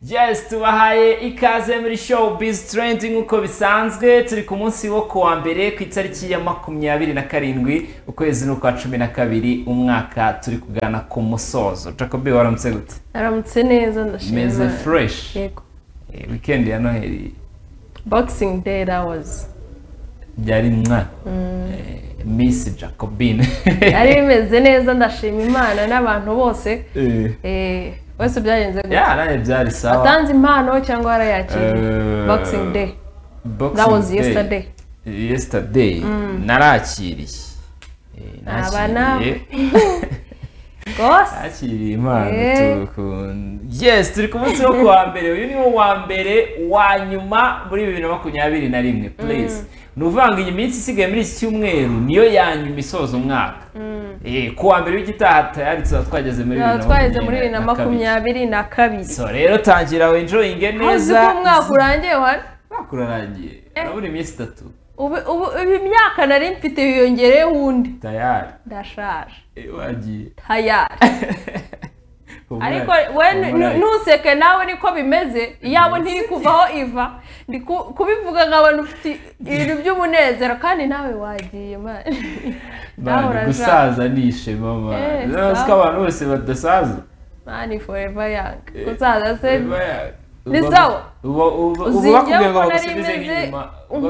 Yes, tubahaye ikaze muri Showbiz Trending uko bisanzwe turi ku munsi wo kuwa mbere ku itariki ya 27 ukwezi n'ukwa 12 umwaka turi kugana ku musozo. Jacobi waramutse gute? Aramutse neza ndashimira. Meze fresh. Yego. Weekend ya Noheli. Boxing Day that was. Byari mwa. Miss Jacobine. Ari bimeze neza ndashima Imana n'abantu bose. Wese byagenze gute? Yeah, naye byari sawa. Atanze impano cyangwa arayakira. Boxing Day. That was yesterday. Yesterday. Narakiriye. Abana. Gos. Akiriye impano tukunda. Yes, turi ku munsi wo kuwa mbere. Uyu ni wo wa mbere wa nyuma muri 2021. Please. Nuvanga iyi minsi isigaye muri iki cyumweru niyo yanyuma isoza umwaka. Kuwa mbere w'igitaha tayari twageze muri 2022. So rero tangira enjoying neza. Azi ko umwaka urangiye wari? Urarangiye. Urabona iminsi 3. Ubu imyaka nari mfite yiyongereye wundi. Tayari. Ndashaje. Wagiye. Tayari. Ariko ntuseke nawe niko bimeze iyabo ntiri kuvaho iva ndi kubivuga nk'abantu ufite ibintu by'umunezero kandi nawe wagiye man gusaza nishe mama nako abantu bose badasaza man forever young gusaza se ni sawa ubu bakubwiye ngo bagusubize nk'inyuma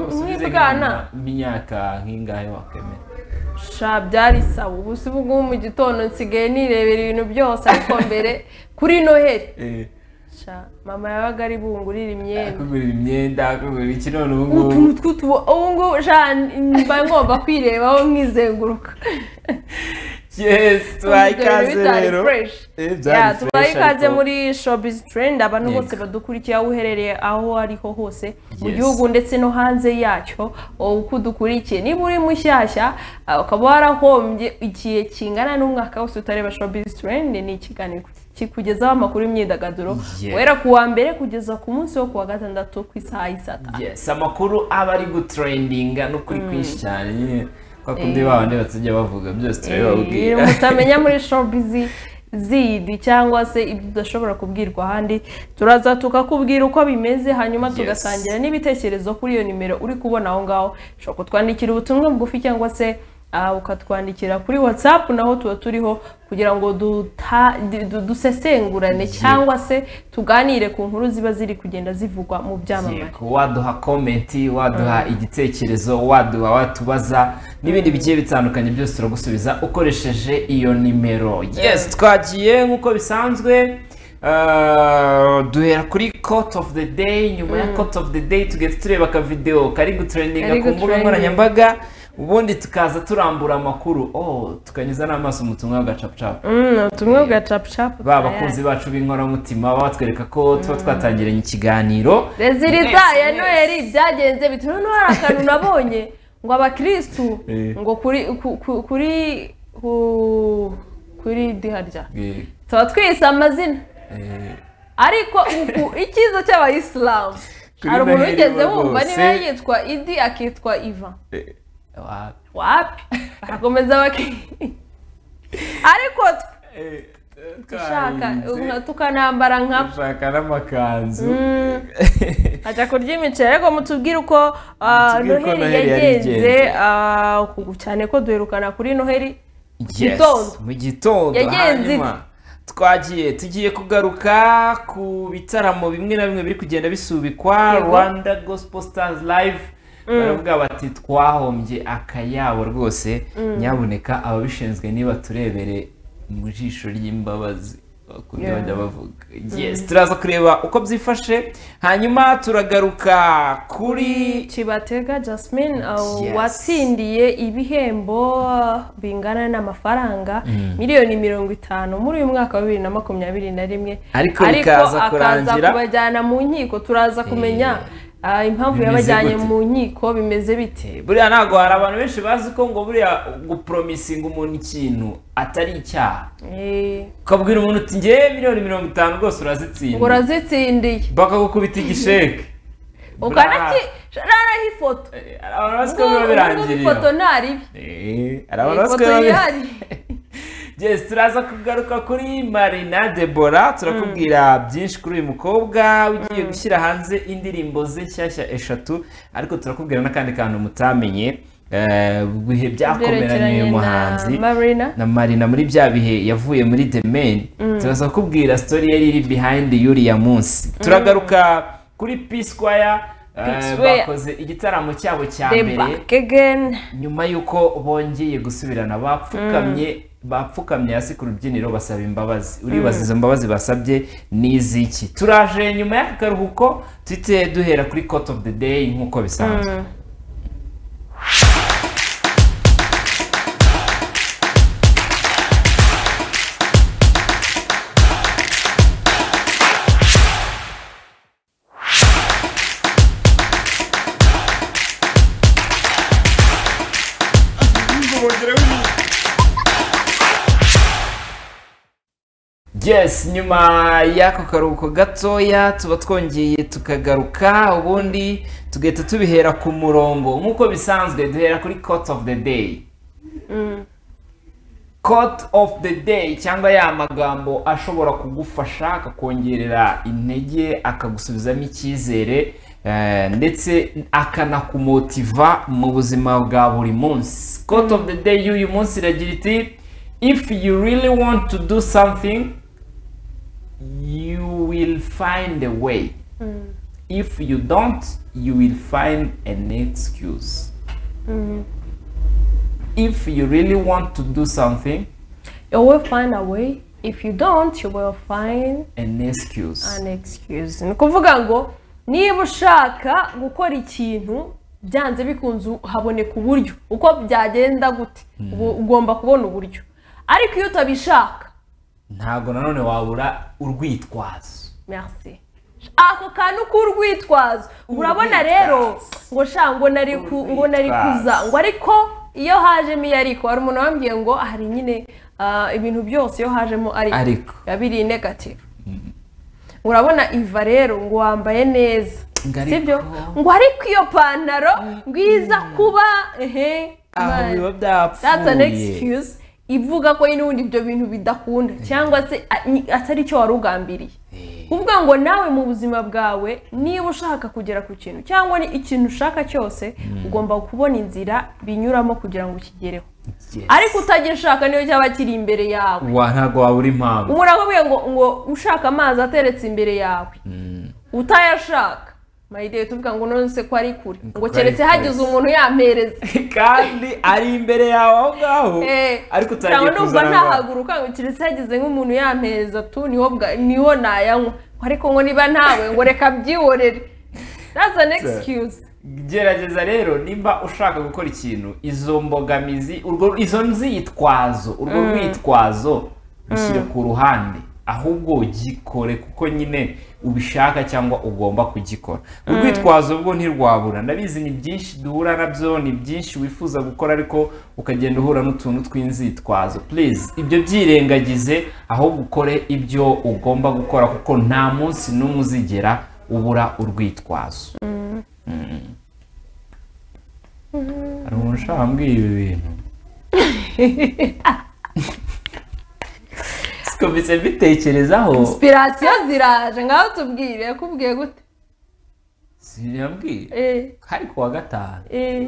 imyaka nk'ingahe wakemera sha byari sawa ubu si bwo mu gitondo nsigaye nirebera ibintu byose ariko mbere kuri Noheli sha mama yabaga ari bungurira imyenda akugurira iki none ubu ngubu mba ngomba kwirebaho nkizenguruka. Yes, twayikaze rero. Twayikaze muri Showbiz Trend abantu bose badukurikiye aho uherereye aho ariho hose mu gihugu ndetse no hanze yacyo uko dukurikiye niba uri mushyashya ukaba warahombye igihe kingana n'umwaka wose utareba Showbiz Trend ni ikiganiro kikugezaho amakuru y'imyidagaduro wera kuwa mbere kugeza ku munsi wo kuwa gatandatu ku isaha y'isata. Yes, amakuru aba ari gutrendinga no kuri kwinshi cyane kwa kundi babande batsijya bavuga byose turababwira mutamenya muri Showbiz zidi cyangwa se ibyo udashobora kubwirwa handi turaza tukakubwira uko bimeze hanyuma tugasangira n'ibitekerezo kuri iyo nimero uri kubona aho ngaho ushobora kutwandikira ubutumwa bugufi cyangwa se ukatwandikira kuri WhatsApp naho tuba turiho kugira ngo dusesengurane cyangwa se tuganire ku nkuru ziba ziri kugenda zivugwa mu byamamare. Waduha comment, waduha igitekerezo, waduha watubaza n'ibindi bigiye bitandukanye byose turagusubiza ukoresheje iyo nimero. Yes, twagiye nkuko bisanzwe duhera kuri quote of the day. Nyuma ya quote of the day tugeze tureba ka video kari gutrendinga ku mbuga nkoranyambaga ubundi tukaza turambura amakuru tukanyuza n'amaso umutumwa bwa chapchap ubutumwa bwa chapchap bakunzi bacu b'inkora mutima batwereka ko tuba twatangiranye ikiganiro rezilita ya Noheli byagenze bituma no hari akantu nabonye ngo abakristu ngo kuri diharya tuba twise amazina ariko ikizo cy'abayisilamu hari umuntu wigeze wumva niba yitwa Idi akitwa Iva wapi barakomeza ariko dushaka tukanambara dushaka n'amakanzu ajya kurya imiceri ariko mutubwire uko Noheli yagenze cyane ko duherukana kuri Noheli mu gitondo hanyuma tugiye kugaruka ku bitaramo bimwe na bimwe biri kugenda bisubikwa Rwanda Gospel Stars Live baravuga bati twahombye akayabo rwose nyaboneka ababishinzwe niba turebere mu jisho ry'imbabazi kugira bajya bavuga. Yes, turaza kureba uko byifashe hanyuma turagaruka kuri Kibatega Jasmine watsindiye ibihembo bingana n'amafaranga miliyoni 50 muri uyu mwaka wa 2021 ariko akaza kubajyana mu nkiko turaza kumenya impamvu yabajyanye mu nkiko bimeze bite. Buriya ntago hari abantu benshi bazi ko ngo buriya gupromising umuntu ikintu atari icyaha. Ukabwira umuntu uti ngiye miliyoni 50 rwose urazitsindiye. Urazitsindiye. Bakagukubita igisheke. Ukanaki rara ifoto. Abantu bazi ko biba birangiriye. Ifoto ntari. Abantu bazi ko yes turaza kugaruka kuri Marina Deborah turakubwira byinshi kuri uyu mukobwa ugiye gushyira hanze indirimbo ze nshyashya 3 ariko turakubwira n'akandi kantu mutamenye bihe byakomeranye uyu muhanzi na Marina muri bya bihe yavuye muri The Main turaza kubwira story yari iri behind yuriya munsi turagaruka kuri P-Square bakoze igitaramo cyabo cya mbere nyuma yuko bongeye gusubirana bapfukamye hasi ku rubyiniro basaba imbabazi uribaza izo mbabazi basabye n'iziki turaje nyuma y'akaruhuko twite duhera kuri Quote of the Day nk'uko bisanzwe yes nyuma y'ako karuhuko gatoya tuba twongeye tukagaruka ubundi tugahita tubihera ku murongo nk'uko bisanzwe duhera kuri Quote of the Day Quote of the Day cyangwa ya magambo ashobora kugufasha akakongerera intege akagusubizamo icyizere ndetse akanakumotiva mu buzima bwa buri munsi Quote of the Day y'uyu munsi iragira iti if you really want to do something you will find a way if you don't you will find an excuse if you really want to do something you will find a way if you don't you will find an excuse ni kuvuga ngo niba ushaka gukora ikintu byanze bikunze haboneka uburyo uko byagenda gute ugomba kubona uburyo ariko iyo utabishaka ntago nanone wabura urwitwazo merci ako kantu k'urwitwazo urabona rero ngo shango nari kuza ngo ariko iyo hajemo ariko hari umuntu wambwiye ngo hari nyine ibintu byose iyo hajemo ariko yabiri negative urabona Iva rero ngo wambaye neza sibyo ngo ariko iyo pantaro ngwiza kuba that's an excuse ivuga ko n'ubundi ibyo bintu bidakunda cyangwa se atari cyo warugambiriye uvuga ngo nawe mu buzima bwawe niba ushaka kugera ku kintu cyangwa ni ikintu ushaka cyose ugomba kubona inzira binyuramo kugira ngo ukigereho ariko utagishaka niyo cyaba kiri imbere yawe ntago wabura impamvu umuntu akubwiye ngo ushaka amazi ateretse imbere yawe utayashaka mayide tuvuga ngo nonse ko ari kure ngo keretse hagize umuntu yampereza kandi ari imbere yawe aho ngaho ariko utagiye kuzana ntahaguruka ngo keretse hagize nk'umuntu yampereza tu niho nayanywa ariko ngo niba ntawe ngo reka byihorere that's an excuse gerageza rero nimba ushaka gukora ikintu izo mbogamizi izo nzitwazo urwo rwitwazo ushyire ku ruhande ahubwo gikore kuko nyine ubishaka cyangwa ugomba kugikora urwitwazo ubwo ntirwabura ndabizi ni byinshi duhura nabyo ni byinshi wifuza gukora ariko ukagenda uhura n'utuntu tw'inzitwazo please ibyo byirengagize ahubwo ukore ibyo ugomba gukora kuko nta munsi n'umwe uzigera ubura urwitwazo hari umuntu ushaka mbwira ibi bintu komeze bitekerezaho inspiration ziraje ngaho tubwire yakubwiye gute sirambwiye hari kuwa gatanu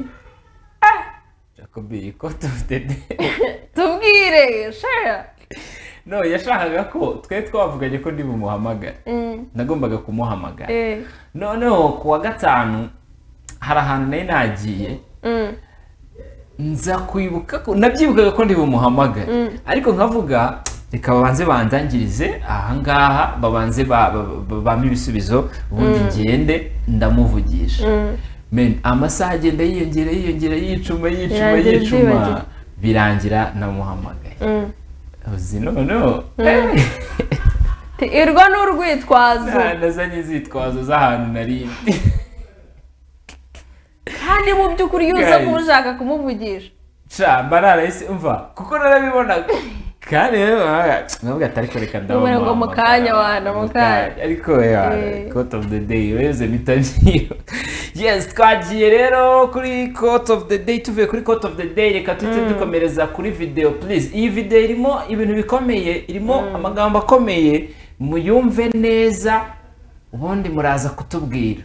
Jacobi Quote of the Day tubwire share no yashakaga ko twe twavuganye ko ndi bumuhamagara nagombaga kumuhamagara noneho kuwa gatanu hari ahantu nari nagiye nza kwibuka ko nabyibukaga ko ndi bumuhamagara ariko nkavuga reka babanze bandangirize ahangaha babanze bame ibisubizo ubundi ngende ndamuvugisha amasaha agenda yiyongera yicuma birangira namuhamagaye uzi no irwa n'urwitwazo nazanye izitwazo z'ahantu nari kandi mu by'ukuri yuza kushaka kumuvugisha mba narahise umva kuko narabibonaga kandi nabwo atari kureka ndabona ngo mukanya wana mukanya ariko Quote of the Day weze mitabyiyo yes twagiye rero kuri quote of the day tuvuye kuri quote of the day reka tuhite dukomereza kuri video please iyi video irimo ibintu bikomeye irimo amagambo akomeye muyumve neza ubundi muraza kutubwira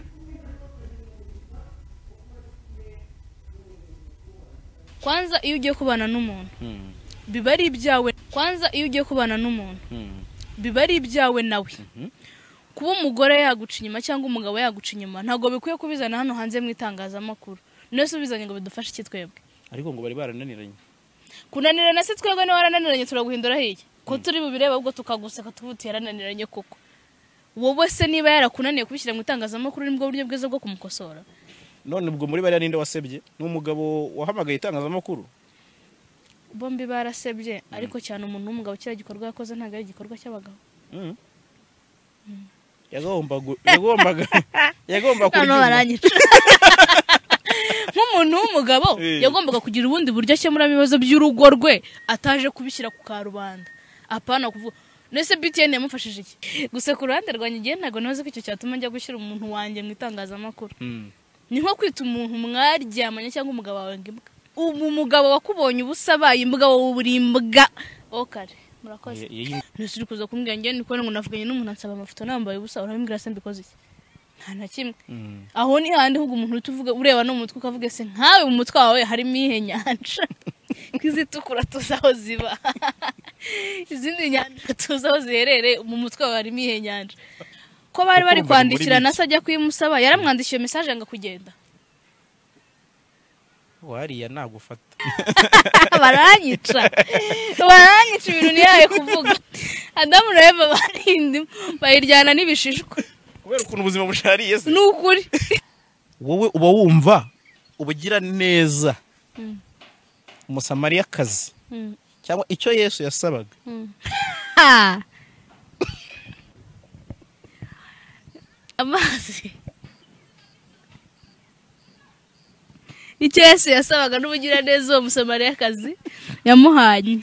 kwanza iyo ugiye kubana n'umuntu biba ari ibyawe kwanza iyo ugiye kubana n'umuntu biba ari ibyawe nawe kuba umugore yaguca inyuma cyangwa umugabo yaguca inyuma ntabwo bikwiye kubizana hano hanze mu itangazamakuru nese ubizanye ngo bidufashe iki twebwe ariko ngo bari barananiranye kunanirana se twebwe ni warananiranye turaguhindura hiye ko turi bubireba ubwo tukaguseka tuvuti yarananiranye koko wowe se niba yarakunaniye kubishyira mu itangazamakuru nibwo buryo bwiza bwo kumukosora none ubwo muri bari ninde wasebye n'umugabo wahamagaye itangazamakuru bombi barasebye ariko cyane umuntu w'umugabo kira gikorwa yakoze ntago ari igikorwa cy'abagabo yagomba kurya nk'umuntu w'umugabo yagombaga kugira ubundi buryo akemura ibibazo by'urugo rwe ataje kubishyira ku karubanda apana kuvuga nese BTN yamufashije iki gusa ku ruhande rwanjye ngiye ntago nazo ko icyo cyatuma njya gushyira umuntu wanjye mu itangazamakuru ni nko kwita umuntu mwaryamanye cyangwa umugabo wawe ngimbwa umugabo wakubonye ubusabaye imbwa wowe uri imbwa okare murakoze nese uri kuza kumbwira ngiye niko ngo navuganye n'umuntu ansaba amafoto nambaye ubusa urabimbwira se mbikoze iki nta na kimwe aho ni handi hugo umuntu utuvuga ureba no mutwe ukavuga se nkawe mu mutwe wawe harimo ihe nyanja kwizitukura tuzaho ziba izindi nyanja tuzaho ziherere mu mutwe wawe harimo ihe nyanja ko bari kwandikira nasa ajya kuyimusaba yaramwandishiye message anga kugenda wariya nagufata baranyica ibintu niyaye kuvuga Adamu na Eva barindi bayiryana n'ibishishwa kubera ukuntu ubuzima bushariye se n'ukuri wowe uba wumva ubugira neza umusamariyakazi cyangwa icyo Yesu yasabaga amazi icyo Yesu yasabaga n'ubugira neza uwo musamariyakazi yamuhanye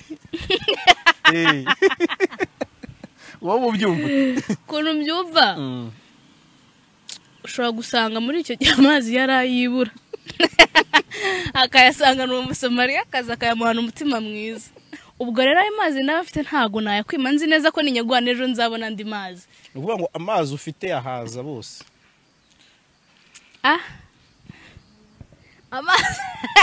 wowe ubyumva ukuntu mbyumva ushobora gusanga muri icyo gihe amazi yarayibura akayasanga n'uwo musamariyakazi akayamuhana umutima mwiza ubwo rero ayo mazi nawe afite ntago nayakwima nzi neza ko ninyagwana ejo nzabona andi mazi ni ukuvuga ngo amazi ufite yahaza bose amazi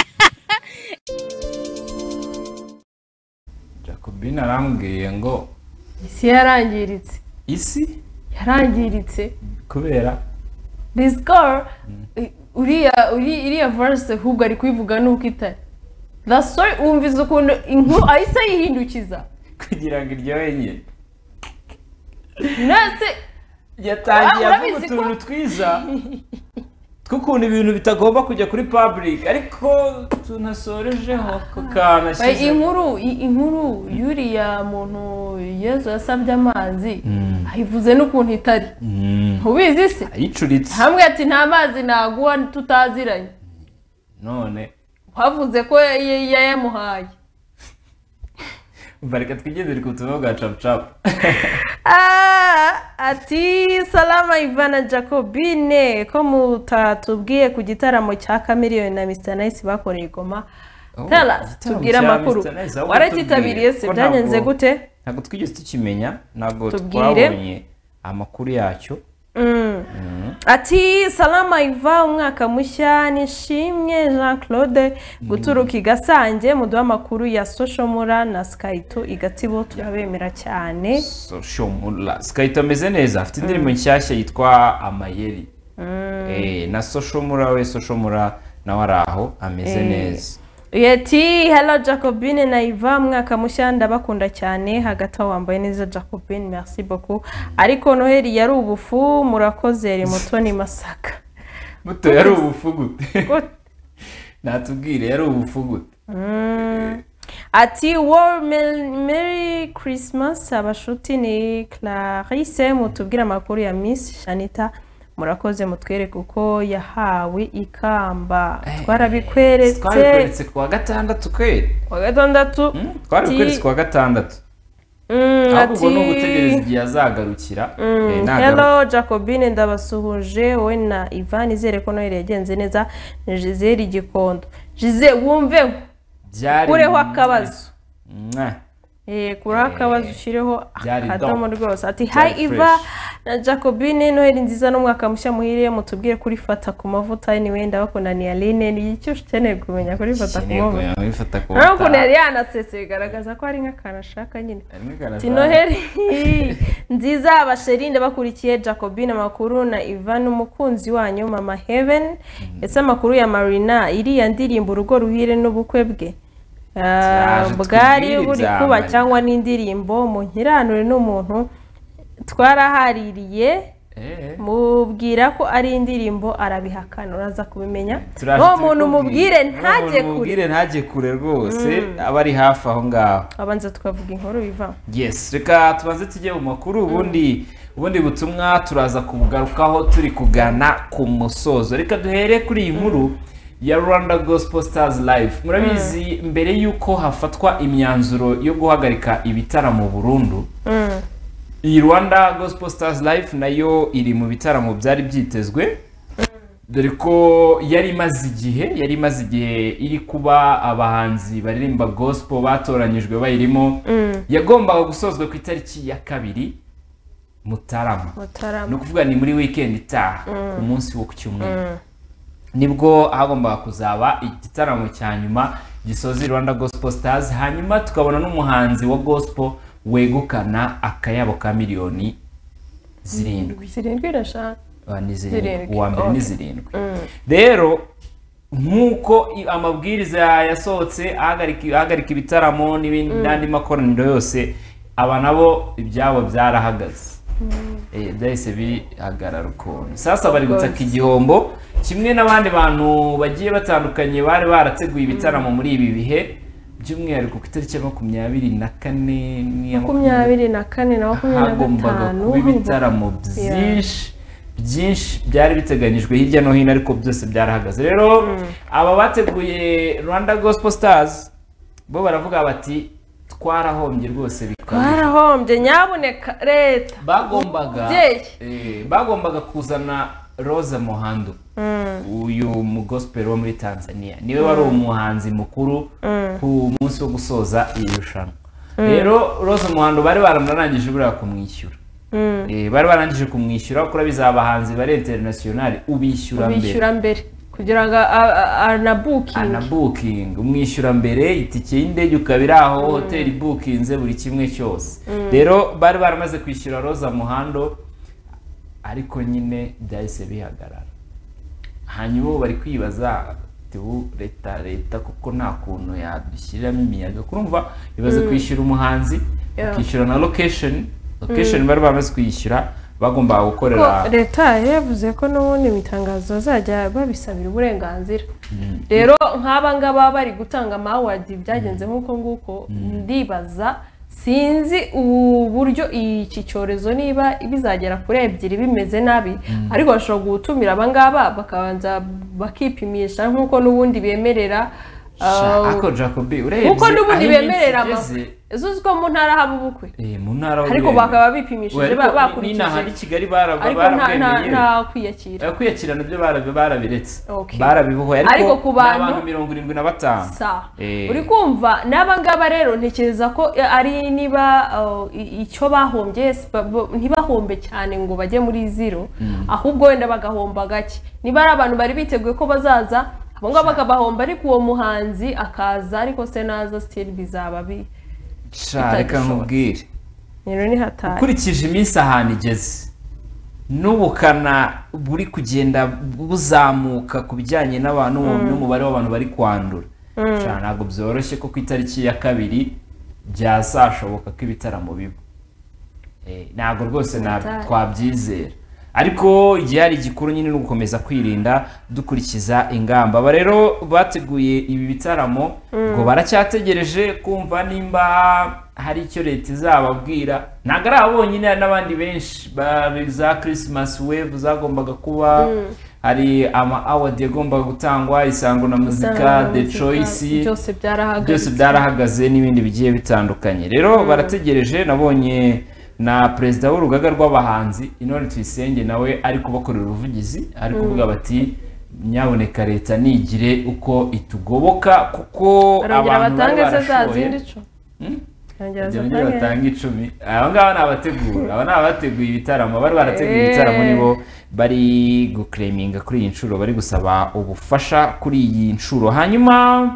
Jacobine arambwiye ngo isi yarangiritse yarangiritse kubera this girl uriya verse ahubwo ari kubivuga nuko itari the story umviza ukuntu inkuru ahise yihindukiza kugira ngo iryohe nyine nase yatangiye avuga utuntu twiza tw'ukuntu ibintu bitagomba kujya kuri public ariko tunasorejeho kanashyize inkuru yuriya muntu Yesu yasabye amazi ayivuze n'ukuntu itari ubizi se ayicuritse hamwe ati nta mazi naguha tutaziranye none wavuze ko yayamuhaye bareka twigendere ku butumwa bwa capucapu ati salama Ivana Jacobine ko mutatubwiye ku gitaramo cya Chameleone na Mr Nice bakoreye Goma tubwira amakuru warakitabiriye se byanyenze gute ntabwo twigeze tukimenya ntabwo twabonye amakuru yacyo ati salama Iva umwaka mushya nishimye Jean Claude guturuka igasange muduha amakuru ya Social Mura na Skyto igatsibo turabemera cyane Social Mura Skyto ameze neza afite indirimbo nshyashya yitwa Amayeri na Social Mura nawe araho ameze neza Yeti hello Jacobine na Iva mwaka mushya ndabakunda cyane hagati wambaye neza Jacobine merci beaucoup ariko Noheli yari ubufu murakoze ri Mutoni Masaka muto yari ubufu gute natubwire yari ubufu gute ati Merry Christmas abashuti ni Clarisse mutubwira amakuru ya Miss Shanita murakoze mutwereke uko yahawe ikamba twarabikwere kwa gatandatu kwere kwa gatandatu twarabikwere kwa gatandatu ahubwo ni ugutegereza igihe azagarukira. Hello Jacobine, ndabasuhuje wowe na Ivan, izere ko Noheli yagenze neza. Ni Gisele Gikondo. Gisele wumve kureho akabazo. Kureho akabazo ushireho akadomo rwose. Ati hi Iva na Jacobine, Noheli nziza n'umwaka mushya muhire, mutubwire kuri fata ku mavuta. Anyway ndabakunda ni Aline, ni icyo ukeneye kumenya kuri fata ku mavuta. Ntabwo nari yanasetse bigaragaza ko ari nk'akantu ashaka nyine. Ati Noheli nziza abasheri ndabakurikiye Jacobine, amakuru na Ivan umukunzi wanyu Mama Heaven. Ese amakuru ya Marina iriya ndirimbo urugo ruhire n'ubukwe bwe bwari buri kuba cyangwa n'indirimbo mu nkiranure n'umuntu twarahaririye mubwira ko ari indirimbo arabihakana, uraza kubimenya no muntu mubwire ntajye kure rwose aba ari hafi aho ngaho. Abanza tukavuga inkuru biva. Yes, reka tubanze tujye mu makuru ubundi butumwa turaza kubugarukaho turi kugana ku musozo. Reka duhere kuri iyi nkuru ya Rwanda Gospel Stars Live. Murabizi mbere yuko hafatwa imyanzuro yo guhagarika ibitaramo burundu, iyi Rwanda Gospel Stars Live nayo iri mu bitaramo byari byitezwe, dore ko yari imaze igihe iri kuba abahanzi baririmba gospel batoranyijwe bayirimo. Yagombaga gusozwa ku itariki ya 2 Mutarama, no kuvuga ni muri weekend itaha ku munsi wo ku cyumweru, nibwo hagombaga kuzaba igitaramo cya nyuma gisoza Rwanda Gospel Stars. Hanyuma tukabona n'umuhanzi wa gospel wegukana akayabo ka miliyoni 7 uwa mbere ni 7. Rero nk'uko amabwiriza yasohotse ahagarika ibitaramo n'andi makoraniro yose, aba nabo ibyabo byarahagaze. Byahise bihagarara ukuntu. Sasa bari gutaka igihombo kimwe n'abandi bantu bagiye batandukanye bari barateguye ibitaramo muri ibi bihe, by'umwihariko ku itariki ya 24 na 25 hagombaga kuba ibitaramo byinshi byari biteganyijwe hirya no hino, ariko byose byarahagaze. Rero aba bateguye Rwanda Gospel Stars bo baravuga bati twarahombye rwose bikabije, twarahombye nyabuneka leta. Bagombaga kuzana Rose Muhando, uyu mu gospel wo muri Tanzania, niwe wari umuhanzi mukuru ku munsi wo gusoza iyi rushanwa. Rero Rose Muhando bari baramurangije buriya kumwishyura, bari barangije kumwishyura kuko bizabahanzi bari international ubishyura mbere kugira ngo booking umwishyura mbere, itike y'indege ukabira aho, hotel bookinze buri kimwe cyose. Rero bari baramaze kwishyura Rose Muhando, ariko nyine byahise bihagarara. Hanyuma bari kwibaza leta kuko nta kuntu yadushyiramo imiyaga, kurumva bibaze kwishyura umuhanzi ukishyura na location bari bamaze kwishyura, bagomba gukorera leta yavuze ko n'ubundi mitangazo bazajya babisabira uburenganzira. Rero nk'aba ngaba bari gutanga amawadi byagenze nk'uko nguko, ndibaza sinzi uburyo iki cyorezo niba bizagera kuri 2 bimeze nabi, ariko bashobora gutumira abangaba bakabanza bakipimisha nk'uko n'ubundi bemerera ako Jacobi urebye uko n'ubundi bemerera Uzuziko mu ntara haba ubukwe. Mu ntara ariko bakaba bipimishije bakurikije. Nina hari Kigali barabwemeye. Nta kwiyakira. Kwiyakira nabyo barabiretse. Barabibuhoye ariko ku bantu 75. Uri kumva nabangaba rero ntekereza ko ari niba icyo bahombye ntibahombe cyane ngo bajye muri zero, ahubwo wenda bagahomba gake. Niba ari abantu bari biteguye ko bazaza abangaba bakabahomba, ariko uwo muhanzi akaza ariko se naza still bizaba reka nkubwire rero ni hatari ukurikije iminsi ahantu igeze n'ubukana buri kugenda buzamuka ku bijyanye n'abantu n'umubare w'abantu bari kwandura. Ntabwo byoroshye ko ku itariki ya 2 byazashoboka ko ibitaramo biba, ntabwo rwose twabyizera, ariko igihe hari igikuru nyine no gukomeza kwirinda dukurikiza ingamba. Aba rero bateguye ibi bitaramo ngo baracyategereje kumva nimba hari icyo leta izababwira. Ntabwo ari abonyine n'abandi benshi za Christmas wave zagombaga kuba hari ama award yagombaga gutangwa Isango na Muzika The Choice byose byarahagaze n'ibindi bigiye bitandukanye rero barategereje nabonye na perezida w'urugaga rw'abahanzi Intore Tuyisenge nawe ari kubakorera ubuvugizi ari kuvuga bati nyaboneka leta nigire uko itugoboka kuko abantu barashoboye batanga 10 aba ngaba nabategura aba nabateguye ibitaramo bari barateguye ibitaramo nibo bari guclaiminga kuri iyi nshuro bari gusaba ubufasha kuri iyi nshuro hanyuma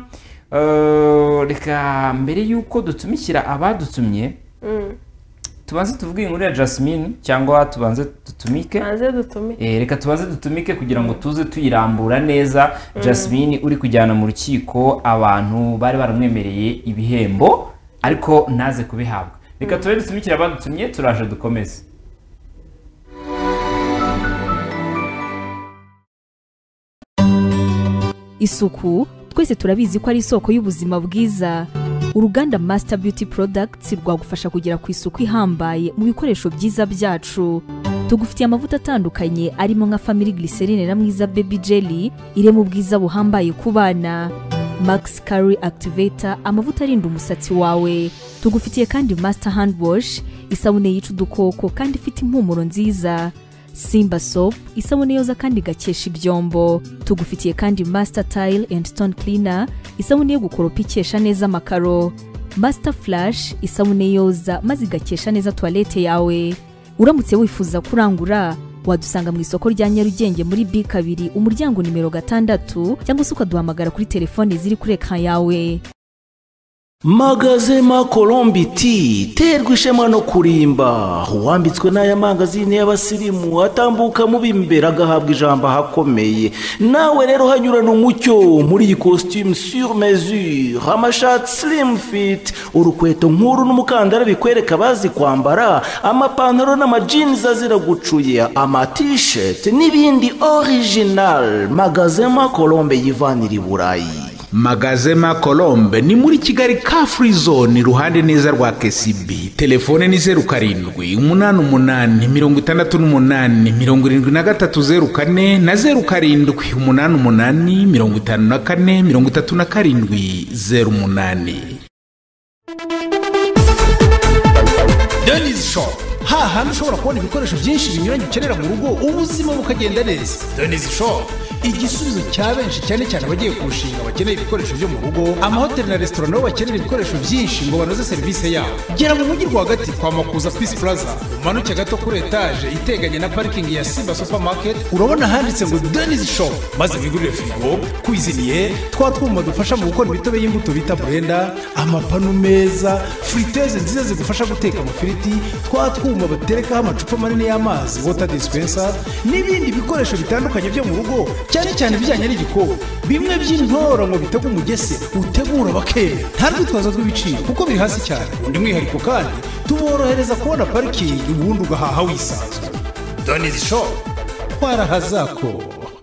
reka mbere yuko dutumikira abadutumye tubanze tuvuge inkuru ya Jasmine cyangwa tubanze dutumike reka tubanze dutumike kugira ngo tuze tuyirambura neza Jasmine uri kujyana mu rukiko abantu bari baramwemereye ibihembo ariko naze kubihabwa reka tube dutumikira abadutumye turaje dukomeze isuku twese turabizi ko ari isoko y'ubuzima bwiza uruganda Master Beauty Products rwagufasha kugera ku isuku ihambaye mu bikoresho byiza byacu tugufitiye amavuta atandukanye arimo nka Family Glycerine na Mwiza Baby Jelly ire mu bwiza buhambaye ku bana Max Curry Activator amavuta arinda umusatsi wawe tugufitiye kandi Master Hand Wash isabune yica udukoko kandi ifite impumuro nziza Simba Soap isabune yoza kandi gakesha ibyombo tugufitiye kandi Master Tile and Stone Cleaner isabune yo gukoropa ikesha neza amakaro Master Flash isabune yoza maze gakesha neza toilette yawe uramutse wifuza kurangura wadusanga mu isoko rya Nyarugenge muri B2 umuryango nimero 6 cyangwa se ukaduhamagara kuri telefone ziri kuri ekran yawe Magazema Colombe Tea terwa ishema no kurimba wambitswe n'aya magazine y'abasirimu atambuka mu bimbera agahabwa ijambo hakomeye nawe rero hanyurana umucyo muri iyi costume sur mesure amashati slim fit urukweto nkuru n'umukandara bikwereka bazi kwambara amapantaro n'amajins azira gucuye ama t-shirt n'ibindi original Magazema Colombe yivanira i Burayi Magazema Colombe ni muri Kigali ka free zone iruhande neza rwa KCB telefone ni 0788687304 na 0788543708 Dennis Shop hantu ushobora kubona ibikoresho byinshi binyuranye ukenera mu rugo ubuzima bukagenda neza Dennis Shop igisubizo cya benshi cyane cyane abagiye kurushinga bakeneye ibikoresho byo mu rugo amahoteli na restaurant nabo bakenera ibikoresho byinshi ngo banoze serivisi yabo gera mu mujyi rwagati kwa Makuza Peace Plaza umanuke gato kuri etage iteganye na parking ya Simba Supermarket urabona handitse ngo Dennis Shop maze wigurire firigo kwiziniye twatwuma dufasha mu gukora imitobe y'imbuto bita blender amapanu meza friteze nziza zigufasha guteka amafiriti twatwuma baterekaho amacupa manini y'amazi water dispenser n'ibindi bikoresho bitandukanye byo mu rugo cyane cyane bijyanye n'igikoni bimwe by'intoro ngo bitego umugese utegura bakemera nta rwitwazo rw'ibiciro kuko biri hasi cyane undi mwihariko kandi tuborohereza kubona parikingi ubundi ugahaha wisanzwe Dennis Shop twarahazako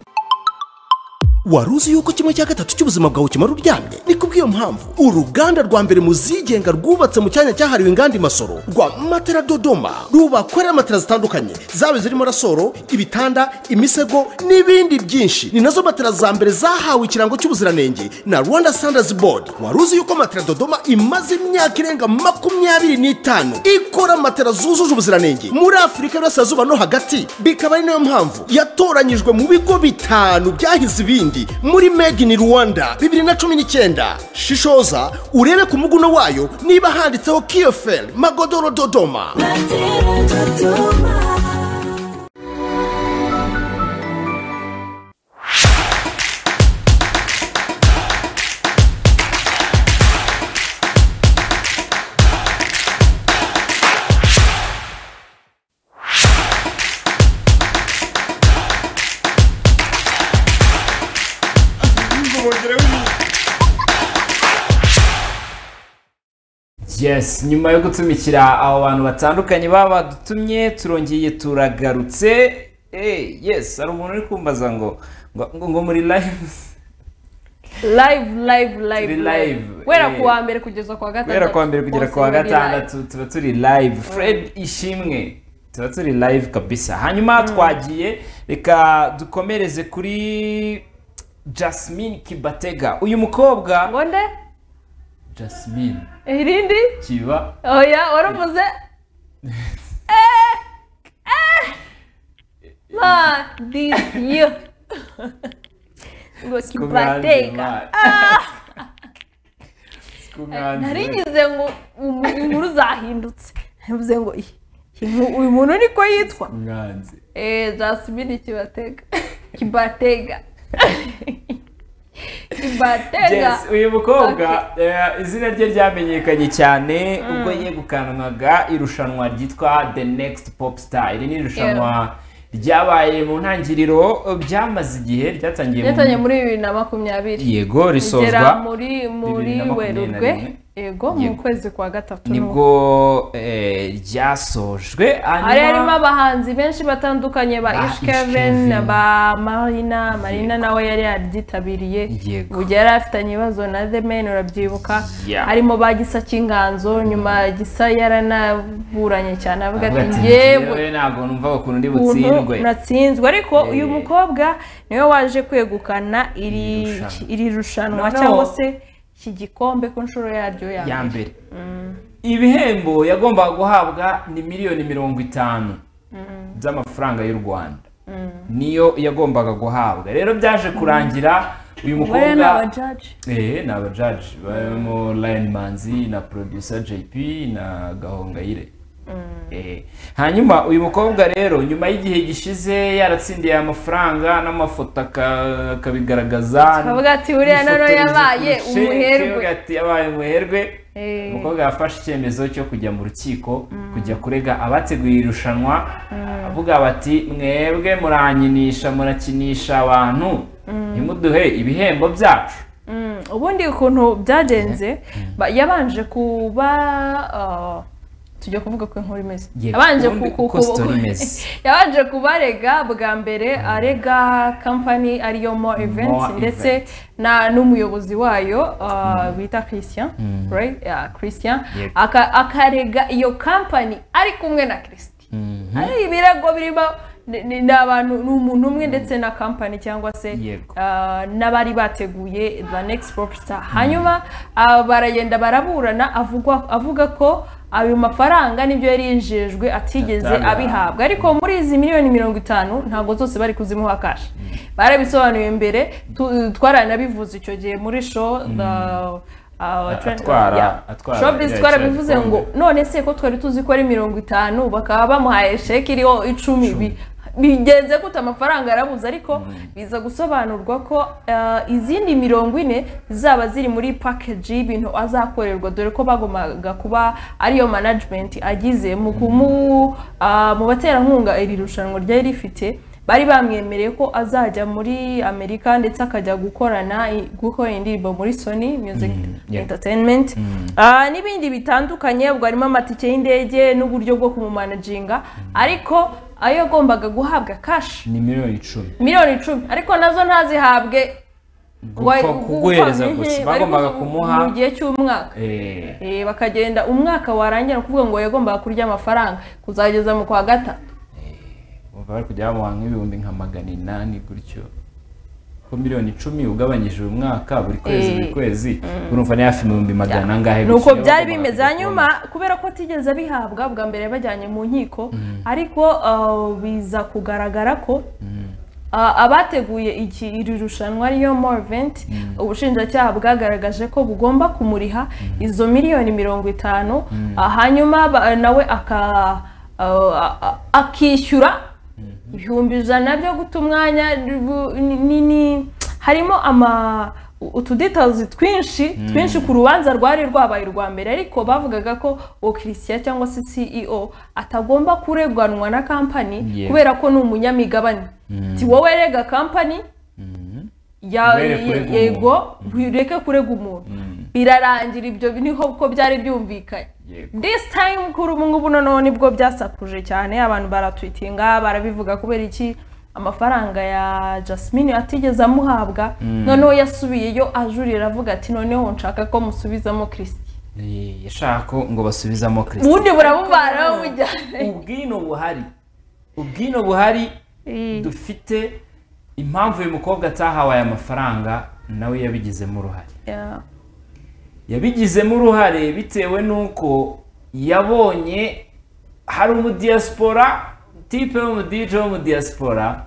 waruzi yuko kimwe cya gatatu cy'ubuzima bwawe kimara uryamye ni kubw'iyo mpamvu uruganda rwa mbere mu zigenga rwubatse mu cyanya cyahariwe inganda Masoro rwa Matera Dodoma rubakorera matera zitandukanye zabe zirimo rasoro ibitanda imisego n'ibindi byinshi ni nazo matera za mbere zahawe ikirango cy'ubuziranenge na Rwanda Standards Board waruzi yuko Matera Dodoma imaze imyaka irenga 25 ikora matera zujuje ubuziranenge muri Afurika y'Iburasirazuba no hagati bikaba ari nayo mpamvu yatoranyijwe mu bigo 5 byahize ibindi muri Made in Rwanda 2019 shishoza urebe ku muguno wayo niba handitseho KFL Magodoro Dodoma Yes, nyuma yo gutumikira abo bantu batandukanye baba dutumye turongeye turagarutse yes ari umuntu uri kumbaza ngo muri live wera kuwa mbere kugeza kwa gatandatu tuba turi live Fred Ishimwe tuba turi live kabisa. Hanyuma twagiye reka dukomereze kuri Jasmine Kibatega. Uyu mukobwa Ngonde Jasmine irindi Kiba oya waravuze ma this you ngo Kibatega narigize ngo inkuru zahindutse bivuze ngo uyu muntu niko yitwa Mwanzi Jasmine Kibatega Kibatega Kibatega. Uyu mukobwa izina rye ryamenyekanye cyane ubwo yegukanwaga irushanwa ryitwa The Next Pop Star. Iri ni irushanwa ryabaye mu ntangiriro byamaze igihe ryatangiye muri 2020 yego risozwa muri Werurwe yego mu kwezi kwa gatatu nibwo ryasojwe. harimo abahanzi benshi batandukanye ba Ishkeven ba Marina nawe yari yaryitabiriye ubwo yari afitanye ibibazo na The Men urabyibuka harimo ba Gisa Kinganzo nyuma Gisa yaranaburanye cyane avuga ati yewe ntabwo numva ukuntu ndi butsindwe natsinzwe ariko uyu mukobwa niwe waje kwegukana iri rushanwa cyangwa se iki gikombe ku nshuro yaryo ya mbere. Ibihembo yagombaga guhabwa ni miliyoni 50 z'amafaranga y'u Rwanda niyo yagombaga guhabwa. Rero byaje kurangira uyu mukobwa ni abajaji barimo Lion Manzi na producer JP na Gahongayire. Hanyuma uyu mukobwa rero nyuma y'igihe gishize yaratsindiye amafaranga n'amafoto akabigaragaza avuga ati uriya nano yabaye umuherwe. Umukobwa yafashe icyemezo cyo kujya mu rukiko kujya kurega abateguye irushanwa avuga bati mwebwe muranyinisha murakinisha abantu ntimuduhe ibihembo byacu. Ubundi ukuntu byagenze yabanje kuba tujya kuvuga ko inkuru imeze yabanje kubarega bwa mbere arega company ariyo More Events ndetse n'umuyobozi wayo bita Christian Christian akarega iyo company ari kumwe na Christian ari ibirego birimo n'abantu n'umuntu umwe ndetse na company cyangwa se n'abari bateguye The Next Pop Star. Hanyuma baragenda baraburana avuga ko ayo mafaranga nibyo yari yinjijwe atigeze abihabwa ariko muri izi miliyoni 50 ntago zose bari kuzimuha cash. Barabisobanuye mbere twaranabivuze icyo gihe muri show Showbiz twarabivuze ngo none se ko twari tuzi ko ari 50 bakaba bamuhaye sheke iriho 10 bigenze gute amafaranga arabuze ariko biza gusobanurwa ko izindi 40 zaba ziri muri package y'ibintu azakorerwa dore ko bagomaga kuba ariyo management agize mu baterankunga iri rushanwa ryari rifite bari bamwemereye ko azajya muri Amerika ndetse akajya gukora indirimbo muri Sony Music Entertainment n'ibindi bitandukanye ubwo harimo amatike y'indege n'uburyo bwo kumumanaginga ariko ayo gombaga guhabwa cash ni miliyoni 10 ariko nazo ntazihabwe kuguhereza gusa bagombaga kumuha mu gihe cy'umwaka bakagenda umwaka warangira kuvuga ngo yagombaga kurya amafaranga kuzageza mu kwa gatatu bari kujya bamuhanga ibihumbi nka 800 gutyo ko miliyoni 10 ugabanyije umwaka buri kwezi urumva ni hafi 100 angahe nuko byari bimeze. Hanyuma kubera ko tigeze bihabwa bwa mbere bajyanye mu nkiko ariko biza kugaragara ko abateguye iri rushanwa ariyo More Event ubushinjacyaha bwagaragaje ko bugomba kumuriha izo miliyoni 50 hanyuma nawe akishyura ibihumbi 100 byo guta umwanya nini. Harimo utudetails twinshi ku rubanza rwari rwabaye rwa mbere ariko bavugaga ko Christian cyangwa se CEO atagomba kuregwanwa na company kubera ko n'umunyamigabane ti wowe rega company yego bireke kurega umuntu birarangira ibyo niho ko byari byumvikanye. This time kuri ubu ngubu none nibwo byasakuje cyane abantu baratwitinga barabivuga kubera iki amafaranga ya Jasmine atigeze amuhabwa noneho yasubiyeyo ajurira avuga ati noneho nshaka ko musubizamo Christian yashaka ngo basubizamo Christine ubundi buramubara bamujyane ubwino buhari dufite impamvu uyu mukobwa atahawe aya mafaranga nawe yabigizemo uruhare bitewe n'uko yabonye hari umudiaspora tipe w'umudije wo mu diaspora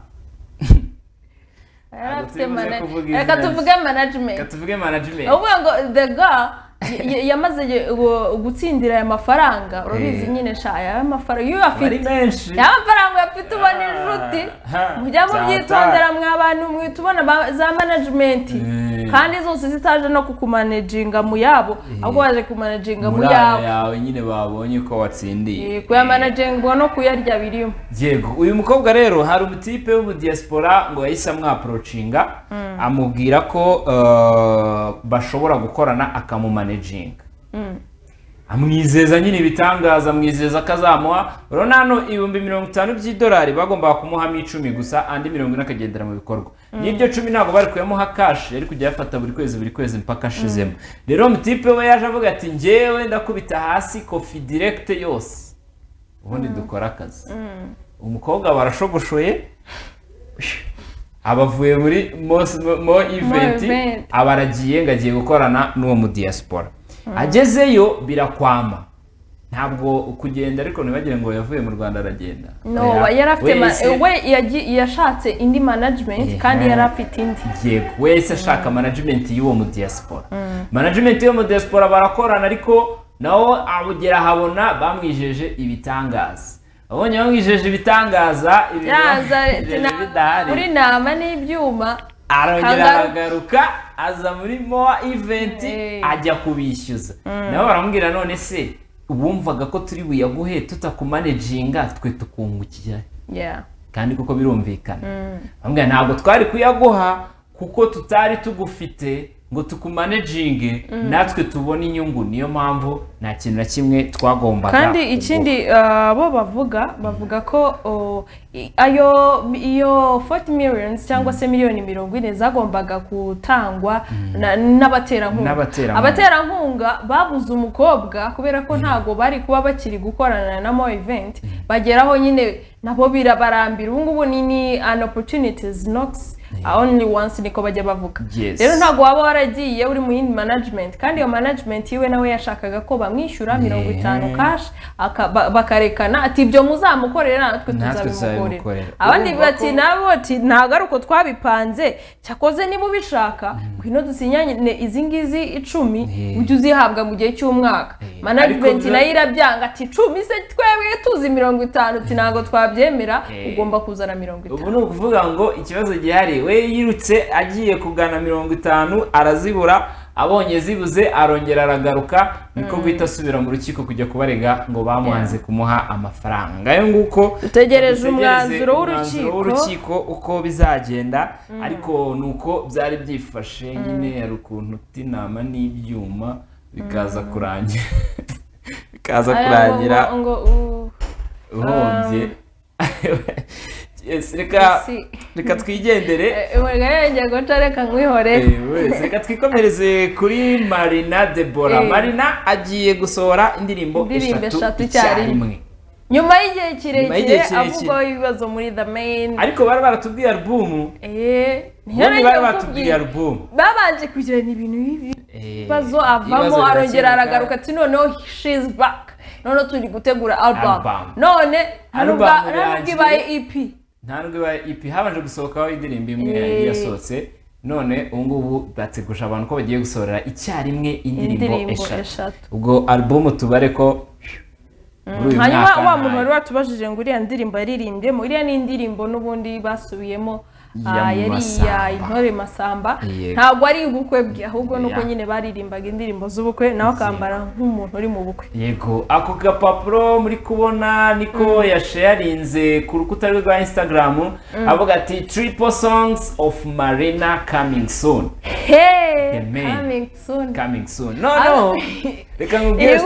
reka tuvuge management uvuga ngo the girl yamaze gutsindira aya mafaranga urabizi nyine aya mafaranga iyo afite aya mafaranga yapfite ubona inshuti mujya mubyitondera mw'abantu mwitubona za management kandi zose zitaje no kukumanaginga mu yabo ahubwo waje kumanaginga mu yawe nyine babonye ko watsindiye kuyamanagingwa no kuyarya birimo yego uyu mukobwa rero hari umutipe wo mu diaspora ngo yahise amwaprocinga amubwira ko bashobora gukorana akamumanajinga amwizeza nyine ibitangaza amwizeza akazamuha Ronano 50,000 by'idolari bagomba kumuhamo 10 gusa andi 40 akagendera mu bikorwa n'ibyo 10 ntago bari kuyamuha cash yari kujya yafata buri kwezi mpaka ashizemo rero mutipe we yaje avuga ati ngewe ndakubita hasi Coffee Direct yose ubundi dukora akazi umukobwa barashogoshoye abavuye muri mo event abaragiye ngagiye gukorana n'uwo mu diaspora agezeyo birakwama ntabwo kugenda ariko ntibagire ngo yavuye mu Rwanda aragenda no yarafite we yashatse indi management kandi yarafite indi yego wese ashaka management y'uwo mu diaspora management y'uwo mu diaspora barakorana ariko nawo abugera habona bamwijeje ibitangaza abonye bamwijeje ibitangaza muri nama n'ibyuma arongera aragaruka aza muri moa event ajya kubishyuza nabo baramubwira none se ubumvaga ko turi buyaguhe tutakumanaginga twe tukungukira kandi kuko birumvikana bamubwira ntabwo twari kuyaguha kuko tutari tugufite ngo tukumanaginge natwe tubona inyungu niyo mpamvu nta kintu na kimwe twagombaga kandi ikindi bo bavuga ko iyo 40 millions cyangwa se miliyoni 40 zagombaga gutangwa n'abaterankunga babuze umukobwa kubera ko ntago bari kuba bakiri gukorana na mo event bageraho nyine nabo birabarambira ubu ngubu ni an opportunities knocks only once niko bajya bavuga rero ntago waba waragiye uri mu yindi management kandi iyo management yiwe nawe yashakaga ko bamwishyura 50 cash bakarekana ati ibyo muzamukorera natwe tuzabimukorera abandi bati nabo ati ntago ari uko twabipanze cyakoze niba ubishaka ngwino dusinyanye izi ngizi 10 ujye uzihabwa mu gihe cy'umwaka management nayo irabyanga ati 10 se twebwe tuzi 50 ati ntago twabyemera ugomba kuzana 50 ubu ni ukuvuga ngo ikibazo gihari we yirutse agiye kugana 50 arazibura abonye zibuze arongera aragaruka niko guhita asubira mu rukiko kujya kubarega ngo bamuhanze kumuha amafaranga ayo nguko utegereje umwanzuro w'urukiko uko bizagenda ariko nuko byari byifashe nyine ari ukuntu tinama n'ibyuma bikaza kurangira uhombye reka twigendere reka twikomereze kuri Marina Deborah Marina agiye gusohora indirimbo eshatu icyarimwe nyuma y'igihe kirekire avugwaho ibibazo muri The Main ariko bari baratubwiye album bari baratubwiye album babanje kugirana ibintu bibi ibibazo avamo arongera aragaruka ati noneho she's back none turi gutegura album none nubwo ibaye EP ntabwo ibaye EP habanje gusohokaho indirimbo imwe yasohotse none ubu ngubu bateguje abantu ko bagiye gusohora icyarimwe indirimbo eshatu ubwo album tubare ko hanyuma wa muntu wari watubajije ngo uriya ndirimbo yaririmbye uriya ni indirimbo n'ubundi basubiyemo yari ya Intore Masamba ntabwo ari ubukwe bwe ahubwo nuko nyine baririmbaga indirimbo z'ubukwe nawe akambara nk'umuntu uri mu bukwe yego ako gapapuro muri kubona niko yasharinze ku rukuta rwa Instagram avuga ati triple songs of Marina coming soon coming soon no reka ngubwire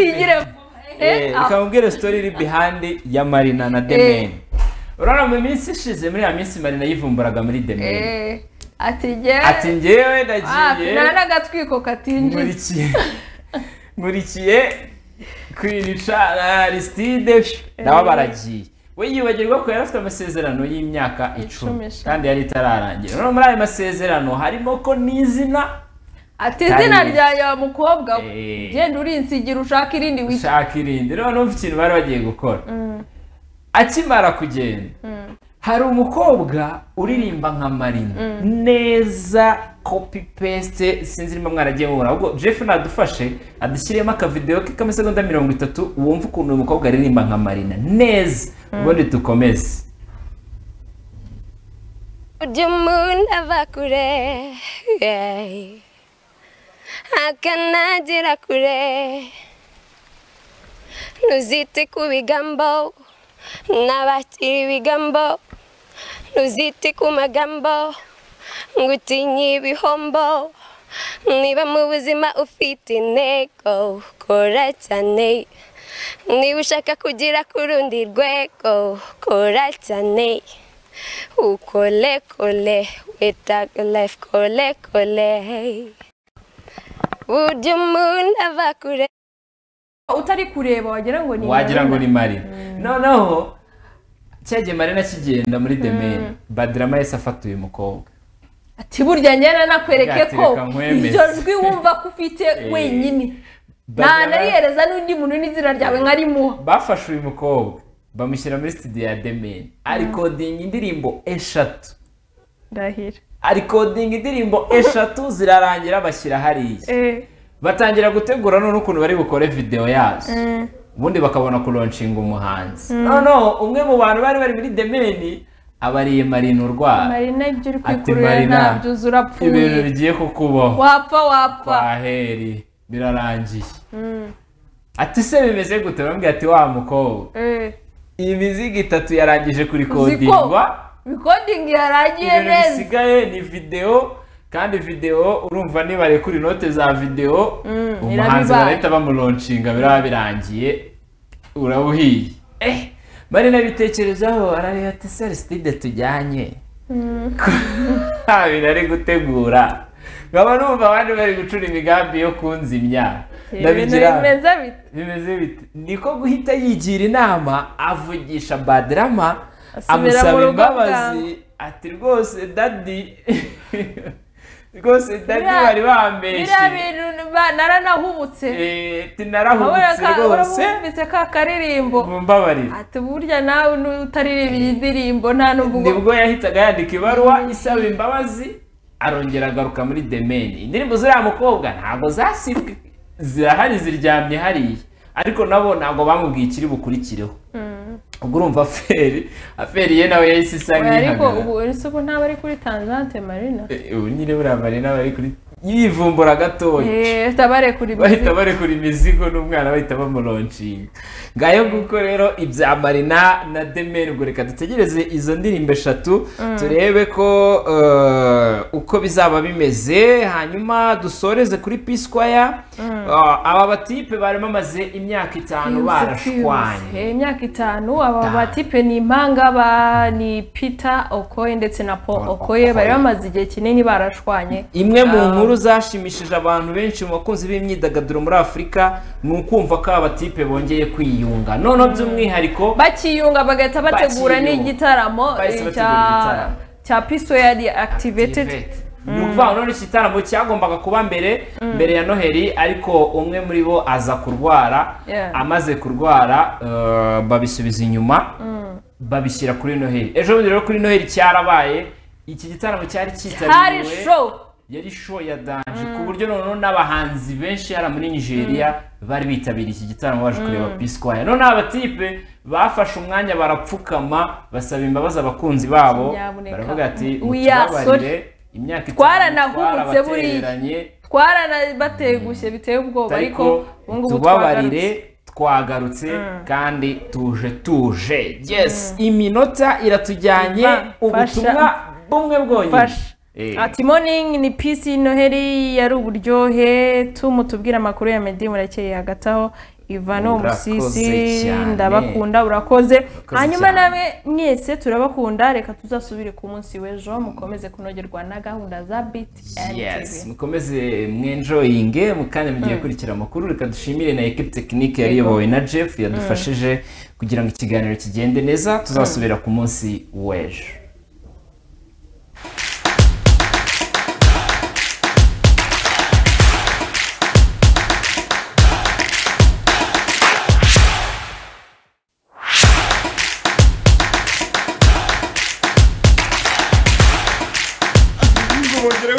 story iri behind ya Marina na The Main urana mu minsi ishize muri ya minsi Marina yivumburaga muri The Main ati ngewe ndagiye nta n'agatwiko katinjiza nkurikiye kwinica Aristide nabo baragiye we yibagirwa ko yari afite amasezerano y'imyaka 10 kandi yari itararangira none muri ayo masezerano harimo ko n'izina ati izina rya mukobwa genda urinsigira ushaka irindi ushaka irindi none umva ikintu bari bagiye gukora akimara kugenda hari umukobwa uririmba nka Marina neza copy paste sinzi nimba mwaragiye mubona ahubwo Jeff nadufashe adushyiriyemo akavideo k'amasegonda 30 wumva ukuntu uyu mukobwa aririmba nka Marina neza ubundi tukomeze ujya umuntu ava kure akanagera kure ntuzite ku bigambo n'abakiri ibigambo ntuzite ku magambo ngo utinye ibihombo niba mu buzima ufite intego kora cyane niba ushaka kugira ku rundi rwego kora cyane ukole kole witag life kole kole ujya umuntu ava kure utari kureba wagira ngo ni Marina noneho cyage Marina kigenda muri Demene Badrama yese afatuye umukobwa ati burya nyana nakwereke ko iryo jwi wumva ko ufite wenyine nta nariyereza n'undi muntu n'izina ryawe nkarimuha bafashe uyu mukobwa bamushyira muri studio ya Demene arikodinga indirimbo 3 ndahira arikodinga indirimbo 3 zirarangira bashyira hariya batangira gutegura none ukuntu bari bukore video yazo ubundi bakabona kulaunchinga umuhanzi no umwe mu bantu bari muri Demene abariye Marina urwara Marina ibyo uri kwikurura ntabyo urapfuye ibintu bigiye kukubaho wapfa kwaheri birarangiye ati se bimeze gute bambwiye ati wa mukobwa iyi mizigo 3 yarangije kuri kodingwa recording yarangiye neza bisigaye ni video kandi video urumva nibare kuri note za video umuhanzi barahita bamulaunchinga biraba birangiye urabuhiye Marina bitekerezaho arareba ati Aristide tujyanye binari gutegura ngaba numva abandi bari gucura imigambi yo kunzimya ndabigira bimeze bite niko guhita yigira inama avugisha Badrama amusaba imbabazi ati rwose daddy rwose daddy bari bambeshye naranahubutse narahubutse rwose urumvise ka karirimbo mumbabarire ati burya nawe utaririmba indirimbo nta n'ubwo nibwo yahitaga yandika ibaruwa isaba imbabazi arongera agaruka muri Demene indirimbo ziriya mukobwa ntago zasibwe zirahari ziryamye hariya ariko nabo ntago bamubwiye ikiri bukurikireho ubwo urumva aferi ye nawe yahise isa nk'ihagara ariko ubu nta bari kuri Tanzante Marina ubu nyine buriya Marina bari kuri yivumbura gatoya bahita barekura imizigo n'umwana bahita bamulaunchinga ngayo nguko rero ibya Marina na Demene ubwo reka dutegereze izo ndirimbo 3 turebe ko uko bizaba bimeze hanyuma dusoreze kuri P-Square aba batipe bari bamaze imyaka 5 barashwanye imyaka 5 aba batipe ni impanga ni Peter Okoye ndetse na Paul Okoye bari bamaze igihe kinini barashwanye imwe mu nkuru zashimishije abantu benshi mu bakunzi b'imyidagaduro muri Afrika nukumva ko abatipe bongeye kwiyunga none by'umwihariko bakiyunga bagahita bategura n'igitaramo cya P-Square Activated nukuvuga none igitaramo cyagombaga kuba mbere ya Noheli ariko umwe muri bo aza kurwara amaze kurwara babisubiza inyuma babishyira kuri Noheli ejo bundi rero kuri Noheli cyarabaye iki gitaramo cyari cyitabiriwe yari show ya danje ku buryo none n'abahanzi benshi hara muri Nigeria bari bitabiriye iki gitaramo baje kureba P-Square none abatipe bafashe umwanya barapfukama basaba imbabazi abakunzi babo baravuga ati utubabarire imyaka twaranahubutse buri twaranabategushye biteye ubwoba ariko tubabarire twagarutse kandi tuje yes iminota iratujyanye ubutumwa bumwe bwonyine ati morning ni peace Noheli yari uburyohe tumutubwira amakuru ya Meddy murakeye hagataho Ivano Musisi ndabakunda urakoze hanyuma nawe mwese turabakunda reka tuzasubire ku munsi w'ejo mukomeze kunogerwa na gahunda za BTN yes mukomeze mwenjoyinge mukanya mugiye kurikira amakuru reka dushimire na equipe technique yariyobowe na Jeff yadufashije kugira ngo ikiganiro kigende neza tuzasubira ku munsi w'ejo Bongere